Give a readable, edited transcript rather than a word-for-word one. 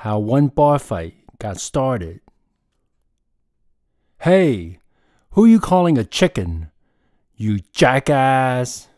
how one bar fight got started. Hey, who you calling a chicken, you jackass?